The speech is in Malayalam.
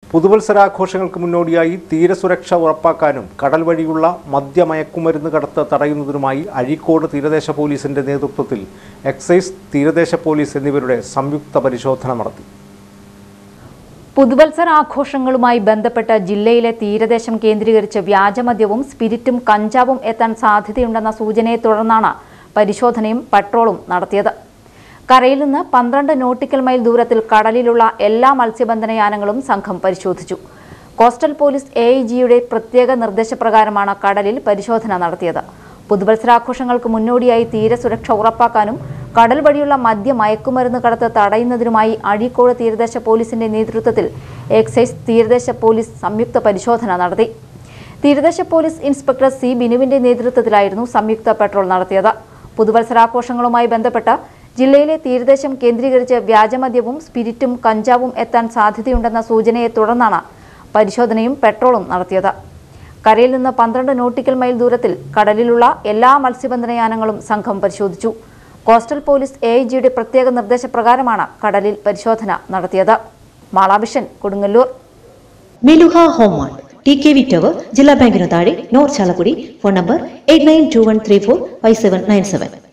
പുതുവത്സരാഘോഷങ്ങൾക്ക് മുന്നോടിയായി തീരസുരക്ഷ ഉറപ്പാക്കാനും കടൽ വഴിയുള്ള മദ്യമയക്കുമരുന്ന് കടത്ത് തടയുന്നതിനുമായി അഴീക്കോട് തീരദേശ പോലീസിന്റെ നേതൃത്വത്തിൽ എക്സൈസ്, തീരദേശ പോലീസ് എന്നിവരുടെ സംയുക്ത പരിശോധന നടത്തി. പുതുവത്സരാഘോഷങ്ങളുമായി ബന്ധപ്പെട്ട് ജില്ലയിലെ തീരദേശം കേന്ദ്രീകരിച്ച് വ്യാജമദ്യവും സ്പിരിറ്റും കഞ്ചാവും എത്താൻ സാധ്യതയുണ്ടെന്ന സൂചനയെ തുടർന്നാണ് പരിശോധനയും പട്രോളും നടത്തിയത്. കരയിൽ നിന്ന് 12 നോട്ടിക്കൽ മൈൽ ദൂരത്തിൽ കടലിലുള്ള എല്ലാ മത്സ്യബന്ധനയാനങ്ങളും സംഘം പരിശോധിച്ചു. കോസ്റ്റൽ പോലീസ് AIGയുടെ പ്രത്യേക നിർദ്ദേശപ്രകാരമാണ് കടലിൽ പരിശോധന നടത്തിയത്. പുതുവത്സരാഘോഷങ്ങൾക്ക് മുന്നോടിയായി തീരസുരക്ഷ ഉറപ്പാക്കാനും കടൽ വഴിയുള്ള മദ്യമയക്കുമരുന്ന് കടത്ത് തടയുന്നതിനുമായി അഴീക്കോട് തീരദേശ പോലീസിന്റെ നേതൃത്വത്തിൽ എക്സൈസ്, തീരദേശ പോലീസ് സംയുക്ത പരിശോധന നടത്തി. തീരദേശ പോലീസ് ഇൻസ്പെക്ടർ C. ബിനുവിന്റെ നേതൃത്വത്തിലായിരുന്നു സംയുക്ത പട്രോൾ നടത്തിയത്. പുതുവത്സരാഘോഷങ്ങളുമായി ബന്ധപ്പെട്ട് ജില്ലയിലെ തീരദേശം കേന്ദ്രീകരിച്ച് വ്യാജമദ്യവും സ്പിരിറ്റും കഞ്ചാവും എത്താൻ സാധ്യതയുണ്ടെന്ന സൂചനയെ തുടർന്നാണ് പരിശോധനയും പെട്രോളും നടത്തിയത്. കരയിൽ നിന്ന് 12 നോട്ടിക്കൽ മൈൽ ദൂരത്തിൽ കടലിലുള്ള എല്ലാ മത്സ്യബന്ധനയാനങ്ങളും സംഘം പരിശോധിച്ചു. കോസ്റ്റൽ പോലീസ് AIGയുടെ പ്രത്യേക നിർദ്ദേശപ്രകാരമാണ് കടലിൽ പരിശോധന നടത്തിയത്. മാളാവിഷൻ, Kodungallur. Meluha Homemart, TKV tower, ജില്ലാ ബാങ്കിന് താഴെ, നോർത്ത് ചാലക്കുടി. Phone number 8921345797.